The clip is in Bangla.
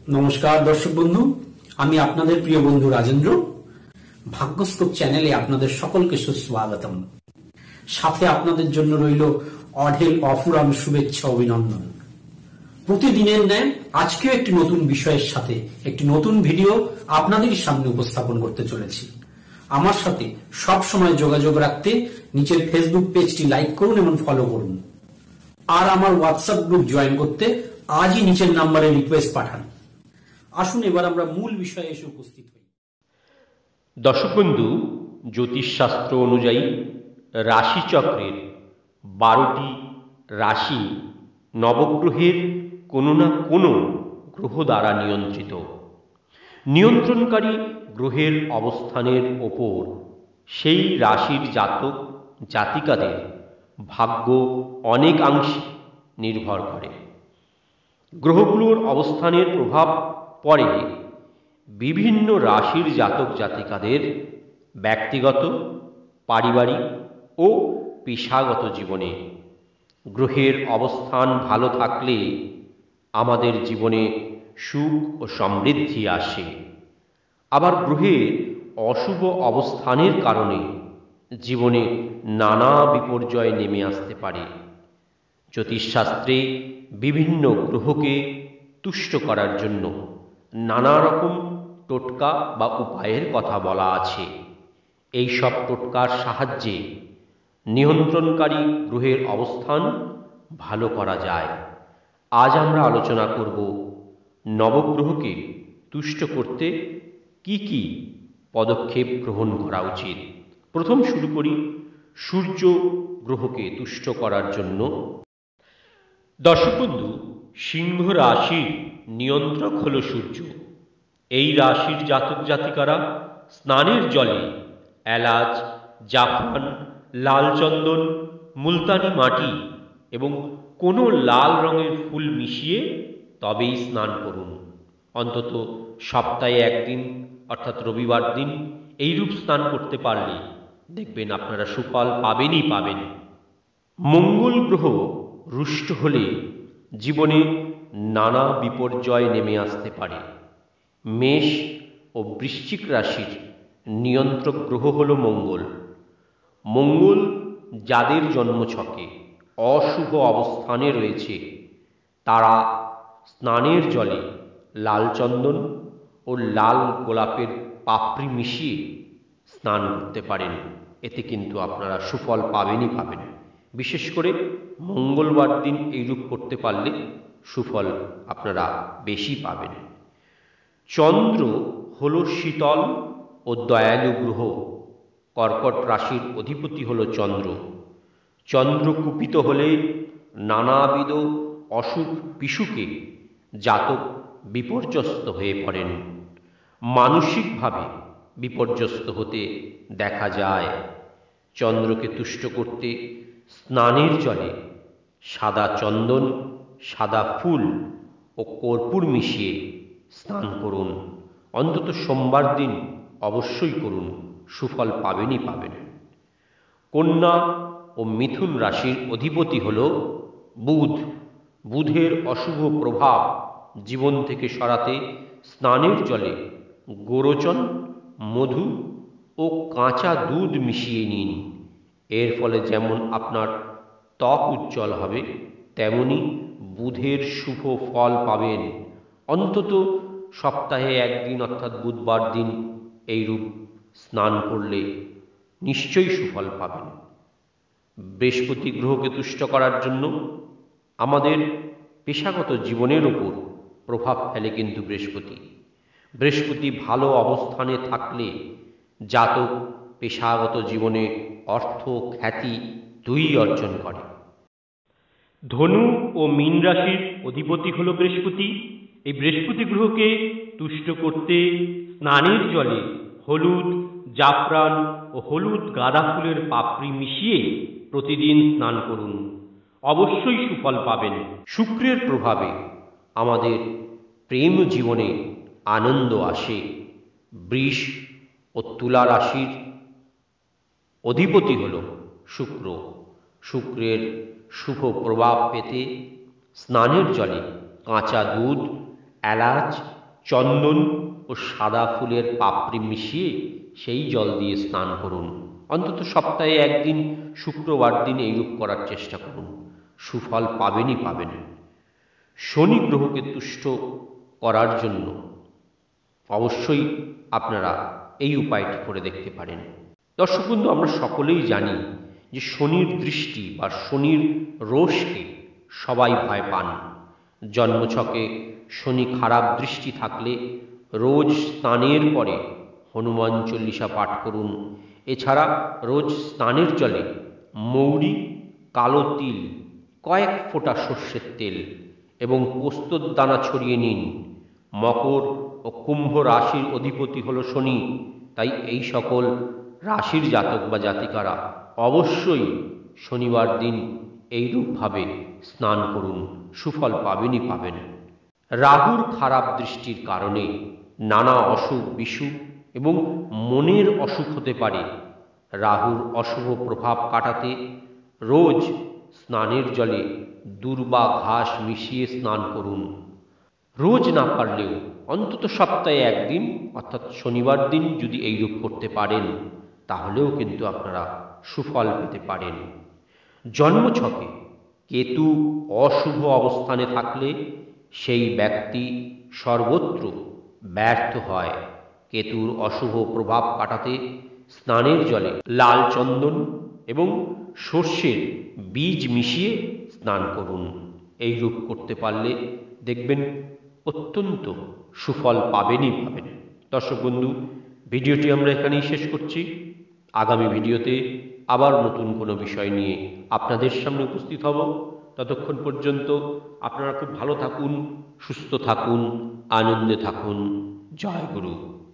নমস্কার দর্শক বন্ধু, আমি আপনাদের প্রিয় বন্ধু রাজেন্দ্র। ভাগ্যস্কোপ চ্যানেলে আপনাদের সকলকে সুস্বাগতম। সাথে আপনাদের জন্য রইল অঢেল অফুরান শুভেচ্ছা অভিনন্দন। প্রতিদিনের ন্যায় আজকেও একটি নতুন বিষয়ের সাথে একটি নতুন ভিডিও আপনাদের সামনে উপস্থাপন করতে চলেছি। আমার সাথে সব সময় যোগাযোগ রাখতে নিচের ফেসবুক পেজটি লাইক করুন এবং ফলো করুন। আর আমার হোয়াটসঅ্যাপ গ্রুপ জয়েন করতে আজই নিচের নাম্বারে রিকোয়েস্ট পাঠান। আসুন এবার আমরা মূল বিষয়ে এসে উপস্থিত হই। দর্শক বন্ধু, জ্যোতিষশাস্ত্র অনুযায়ী রাশিচক্রের 12টি রাশি নবগ্রহের কোনো না কোনো গ্রহ দ্বারা নিয়ন্ত্রিত। নিয়ন্ত্রণকারী গ্রহের অবস্থানের ওপর সেই রাশির জাতক জাতিকাদের ভাগ্য অনেকাংশে নির্ভর করে। গ্রহগুলোর অবস্থানের প্রভাব পড়ে বিভিন্ন রাশির জাতক জাতিকাদের ব্যক্তিগত, পারিবারিক ও পেশাগত জীবনে। গ্রহের অবস্থান ভালো থাকলে আমাদের জীবনে সুখ ও সমৃদ্ধি আসে। আবার গ্রহের অশুভ অবস্থানের কারণে জীবনে নানা বিপর্যয় নেমে আসতে পারে। জ্যোতিষশাস্ত্রে বিভিন্ন গ্রহকে তুষ্ট করার জন্য নানা রকম টোটকা বা উপায়ের কথা বলা আছে। এই সব টোটকার সাহায্যে নিয়ন্ত্রণকারী গ্রহের অবস্থান ভালো করা যায়। আজ আমরা আলোচনা করব নবগ্রহকে তুষ্ট করতে কি কি পদক্ষেপ গ্রহণ করা উচিত। প্রথম শুরু করি সূর্য গ্রহকে তুষ্ট করার জন্য। দর্শক বন্ধু, সিংহ রাশির নিয়ন্ত্রক হল সূর্য। এই রাশির জাতক জাতিকারা স্নানের জলে এলাচ, জাফরান, লাল চন্দন, মুলতানি মাটি এবং কোনো লাল রঙের ফুল মিশিয়ে তবেই স্নান করুন। অন্তত সপ্তাহে একদিন অর্থাৎ রবিবার দিন এইরূপ স্নান করতে পারলে দেখবেন আপনারা সুফল পাবেনই পাবেন। মঙ্গল গ্রহ রুষ্ট হলে জীবনে নানা বিপর্যয় নেমে আসতে পারে। মেষ ও বৃশ্চিক রাশির নিয়ন্ত্রক গ্রহ হল মঙ্গল। মঙ্গল যাদের জন্মছকে অশুভ অবস্থানে রয়েছে তারা স্নানের জলে লাল চন্দন ও লাল গোলাপের পাপড়ি মিশিয়ে স্নান করতে পারেন। এতে কিন্তু আপনারা সুফল পাবেনই পাবেন। বিশেষ করে মঙ্গলবার দিন এইরূপ করতে পারলে সুফল আপনারা বেশি পাবেন। চন্দ্র হল শীতল ও দয়ালু গ্রহ। কর্কট রাশির অধিপতি হল চন্দ্র। চন্দ্র কুপিত হলে নানাবিধ অসুখ বিসুখে জাতক বিপর্যস্ত হয়ে পড়েন। মানসিকভাবে বিপর্যস্ত হতে দেখা যায়। চন্দ্রকে তুষ্ট করতে স্নানের জলে সাদা চন্দন, সাদা ফুল ও কর্পূর মিশিয়ে স্নান করুন। অন্তত সোমবার দিন অবশ্যই করুন, সুফল পাবেনই পাবেন। কন্যা ও মিথুন রাশির অধিপতি হল বুধ। বুধের অশুভ প্রভাব জীবন থেকে সরাতে স্নানের জলে গোরচন, মধু ও কাঁচা দুধ মিশিয়ে নিন। এর ফলে যেমন আপনার ত্বক উজ্জ্বল হবে, তেমনি বুধের শুভ ফল পাবেন। অন্তত সপ্তাহে একদিন অর্থাৎ বুধবার দিন এইরূপ স্নান করলে নিশ্চয়ই সুফল পাবেন। বৃহস্পতি গ্রহকে তুষ্ট করার জন্য আমাদের পেশাগত জীবনের উপর প্রভাব ফেলে কিন্তু বৃহস্পতি ভালো অবস্থানে থাকলে জাতক পেশাগত জীবনে অর্থ, খ্যাতি দুই অর্জন করে। ধনু ও মীন রাশির অধিপতি হল বৃহস্পতি। এই বৃহস্পতি গ্রহকে তুষ্ট করতে স্নানের জলে হলুদ, জাফরান ও হলুদ গাঁদা ফুলের পাপড়ি মিশিয়ে প্রতিদিন স্নান করুন। অবশ্যই সুফল পাবেন। শুক্রের প্রভাবে আমাদের প্রেম জীবনে আনন্দ আসে। বৃষ ও তুলা রাশির অধিপতি হল শুক্র। শুক্রের শুভ প্রভাব পেতে স্নানের জলে কাঁচা দুধ, এলাচ চন্দন ও সাদা ফুলের পাপড়ি মিশিয়ে সেই জল দিয়ে স্নান করুন। অন্তত সপ্তাহে একদিন শুক্রবার দিন এইরূপ করার চেষ্টা করুন, সুফল পাবেনই পাবেন। শনি গ্রহকে তুষ্ট করার জন্য অবশ্যই আপনারা এই উপায়টি করে দেখতে পারেন। দর্শক বন্ধু, আমরা সকলেই জানি যে শনির দৃষ্টি বা শনির রোষকে সবাই ভয় পান। জন্মছকে শনি খারাপ দৃষ্টি থাকলে রোজ স্নানের পরে হনুমান চল্লিশা পাঠ করুন। এছাড়া রোজ স্নানের জলে মৌরি, কালো তিল, কয়েক ফোঁটা সর্ষের তেল এবং পোস্তর দানা ছড়িয়ে নিন। মকর ও কুম্ভ রাশির অধিপতি হল শনি, তাই এই সকল রাশির জাতক বা জাতিকারা অবশ্যই শনিবার দিন এইরূপভাবে স্নান করুন, সুফল পাবেনই পাবেন। রাহুর খারাপ দৃষ্টির কারণে নানা অসুখ বিসুখ এবং মনের অসুখ হতে পারে। রাহুর অশুভ প্রভাব কাটাতে রোজ স্নানের জলে দূর্বা ঘাস মিশিয়ে স্নান করুন। রোজ না পারলেও অন্তত সপ্তাহে একদিন অর্থাৎ শনিবার দিন যদি এইরূপ করতে পারেন তাহলেও কিন্তু আপনারা সুফল পেতে পারেন। জন্মছকে কেতু অশুভ অবস্থানে থাকলে সেই ব্যক্তি সর্বত্র ব্যর্থ হয়। কেতুর অশুভ প্রভাব কাটাতে স্নানের জলে লাল চন্দন এবং সর্ষের বীজ মিশিয়ে স্নান করুন। এইরূপ করতে পারলে দেখবেন অত্যন্ত সুফল পাবেনই পাবেন। দর্শক বন্ধু, ভিডিওটি আমরা এখানেই শেষ করছি। আগামী ভিডিওতে আবার নতুন কোনো বিষয় নিয়ে আপনাদের সামনে উপস্থিত হব। ততক্ষণ পর্যন্ত আপনারা খুব ভালো থাকুন, সুস্থ থাকুন, আনন্দে থাকুন। জয় গুরু।